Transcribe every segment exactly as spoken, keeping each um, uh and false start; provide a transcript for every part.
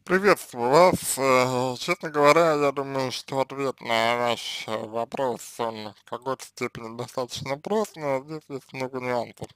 Приветствую вас. Э, Честно говоря, я думаю, что ответ на ваш э, вопрос, он в какой-то степени достаточно прост, но здесь есть много нюансов.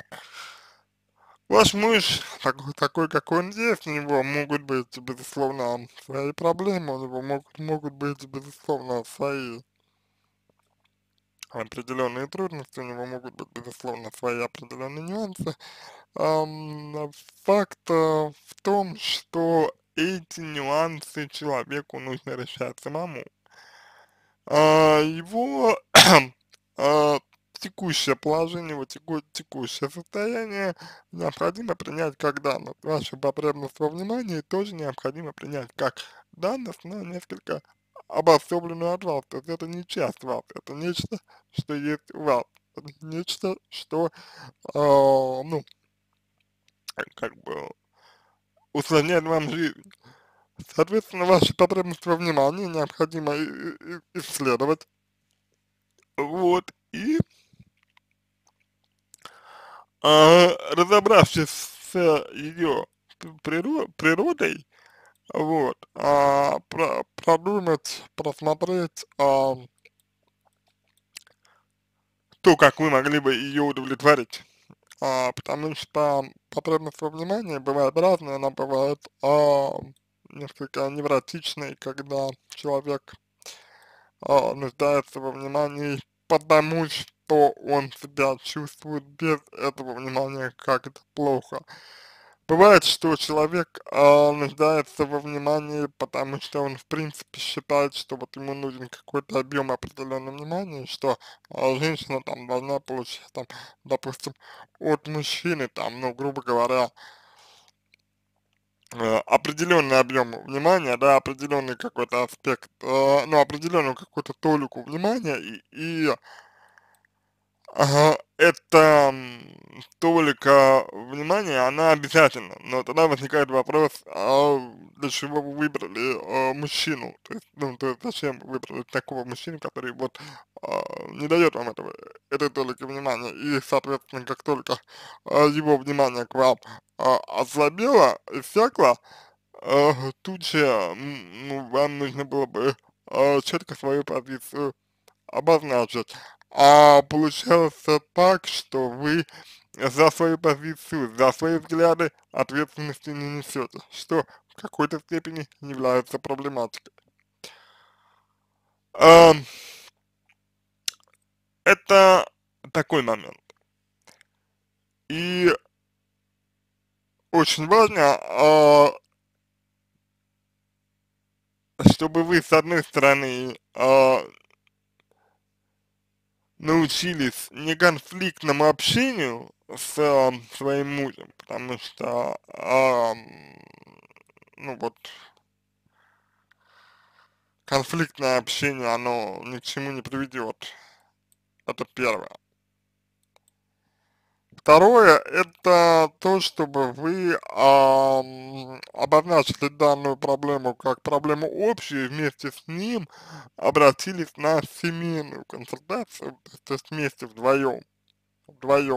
Ваш муж, такой, такой, какой он есть, у него могут быть, безусловно, свои проблемы, у него могут, могут быть, безусловно, свои определенные трудности, у него могут быть, безусловно, свои определенные нюансы. Ам, факт э, в том, что эти нюансы человеку нужно решать самому. А, его а, текущее положение, его теку, текущее состояние необходимо принять как данность. Вашу потребность во внимании тоже необходимо принять как данность, но несколько обособленную от вас. То есть это не часть вас, это нечто, что есть у вас. Это нечто, что, а, ну, как бы усложняет вам жизнь. Соответственно, ваши потребности во внимании необходимо и- и- и- исследовать. Вот, и а, разобравшись с ее природой, вот, а, про- продумать, просмотреть а, то, как вы могли бы ее удовлетворить. А, потому что потребность во внимании бывает разная, она бывает а, несколько невротичной, когда человек а, нуждается во внимании, потому что он себя чувствует без этого внимания как-то плохо. Бывает, что человек а, нуждается во внимании, потому что он в принципе считает, что вот ему нужен какой-то объем определенного внимания, что а, женщина там должна получать там, допустим, от мужчины там, ну, грубо говоря, э, определенный объем внимания, да, определенный какой-то аспект, э, ну, определенную какую-то толику внимания, и, и ага, это м, толика внимания, она обязательна, но тогда возникает вопрос, а для чего вы выбрали а, мужчину, то есть, ну, то есть зачем вы выбрали такого мужчину, который вот а, не дает вам этого, этой толики внимания, и, соответственно, как только а, его внимание к вам а, ослабело, иссякло, а, тут же, м, ну, вам нужно было бы а, четко свою позицию обозначить. А получается так, что вы за свою позицию, за свои взгляды ответственности не несете, что в какой-то степени является проблематикой. А, это такой момент. И очень важно, а, чтобы вы, с одной стороны, а, научились неконфликтному общению с а, своим мужем, потому что, а, ну вот, конфликтное общение, оно ни к чему не приведет. Это первое. Второе, это то, чтобы вы ам, обозначили данную проблему как проблему общую, и вместе с ним обратились на семейную консультацию, то есть то есть вместе вдвоем, вдвоем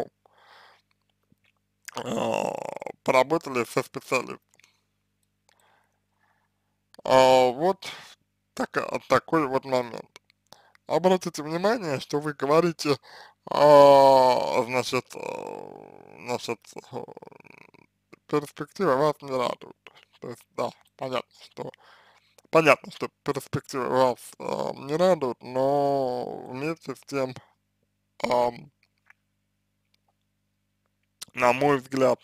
а, поработали со специалистом. А, вот так, такой вот момент. Обратите внимание, что вы говорите, а, значит, э, значит, э, перспективы вас не радуют. То есть, да, понятно, что понятно, что перспективы вас э, не радуют, но вместе с тем, ам, на мой взгляд,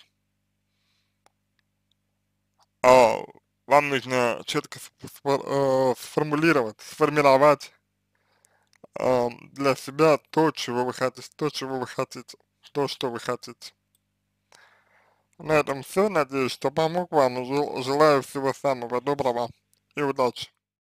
а, вам нужно четко сфор- э, сформулировать, сформировать ам, для себя то, чего вы хотите, то, чего вы хотите, то, что вы хотите. На этом все. Надеюсь, что помог вам. Жел- Желаю всего самого доброго и удачи.